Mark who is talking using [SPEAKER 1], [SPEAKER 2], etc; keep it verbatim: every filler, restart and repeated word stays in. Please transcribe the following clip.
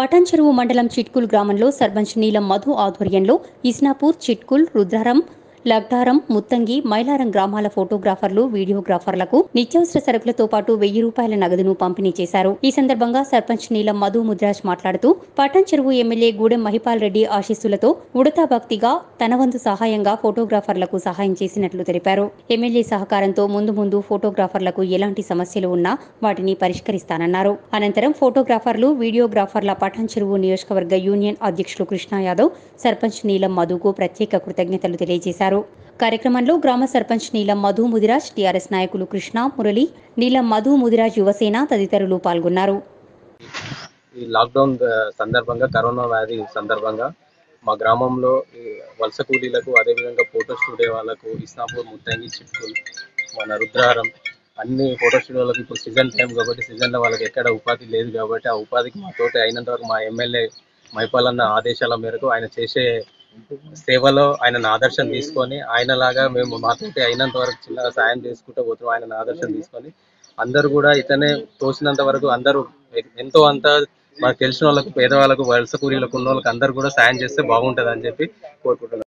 [SPEAKER 1] పటాన్చెరువు మండలం చిట్కుల్ గ్రామంలో సర్పంచ్ నీలం మధు ఆధ్వర్యంలో ఇస్నాపూర్, చిట్కుల్, రుద్రారం, లగ్డారం, ముత్తంగి, మైలారం గ్రామాల ఫోటోగ్రాఫర్లు, వీడియోగ్రాఫర్లకు నిత్యావసర సరుకులతో పాటు వెయ్యి రూపాయల నగదును పంపిణీ చేశారు. ఈ సందర్భంగా సర్పంచ్ నీలం మధు ముద్రాజ్ మాట్లాడుతూ పటాన్చెరువు ఎమ్మెల్యే గూడెం మహిపాల్ రెడ్డి ఆశీస్సులతో ఉడతా భక్తిగా తన వంతు సహాయంగా ఫోటోగ్రాఫర్లకు సహాయం చేసినట్లు తెలిపారు. ఎమ్మెల్యే సహకారంతో ముందు ముందు ఫోటోగ్రాఫర్లకు ఎలాంటి సమస్యలు ఉన్నా వాటిని పరిష్కరిస్తానన్నారు. అనంతరం ఫోటోగ్రాఫర్లు, వీడియోగ్రాఫర్ల పటాన్చెరువు నియోజకవర్గ యూనియన్ అధ్యక్షులు కృష్ణ యాదవ్ సర్పంచ్ నీలం మధుకు ప్రత్యేక కృతజ్ఞతలు తెలియజేశారు. కార్యక్రమంలో గ్రామ సర్పంచ్ నీలం మధు ముదిరాజ్, టీఆర్ఎస్ నాయకులు కృష్ణ, మురళి, నీలం మధు ముదిరాజ్ యువసేన తదితరులు పాల్గొన్నారు.
[SPEAKER 2] ఈ లాక్డౌన్ సందర్భంగా, కరోనా వ్యాధి సందర్భంగా మా గ్రామంలో వలస కూలీలకు, అదేవిధంగా ఫోటో స్టూడియో వాళ్ళకు, ఇస్నాపూర్, ముత్తంగి, చిట్కుల్, మన రుద్రారం అన్ని ఫోటో స్టూడియోలకు ఇప్పుడు సీజన్ టైం కాబట్టి సీజన్లో వాళ్ళకి ఎక్కడ ఉపాధి లేదు కాబట్టి ఆ ఉపాధికి మా తోటి అయినంత వరకు మా ఎమ్మెల్యే మహిపాల్ అన్న ఆదేశాల మేరకు ఆయన చేసే సేవలో ఆయనను ఆదర్శం తీసుకొని ఆయనలాగా మేము మాతోటి అయినంత వరకు చిన్నగా సాయం చేసుకుంటూ పోతున్నాం. ఆయనను ఆదర్శం తీసుకొని అందరూ కూడా ఇతనే తోసినంత వరకు అందరూ ఎంతో అంత మాకు తెలిసిన వాళ్ళకు, పేదవాళ్ళకు, వలస కూలీలకు ఉన్న వాళ్ళకి అందరూ కూడా సాయం చేస్తే బాగుంటుంది అని చెప్పి కోరుకుంటున్నాను.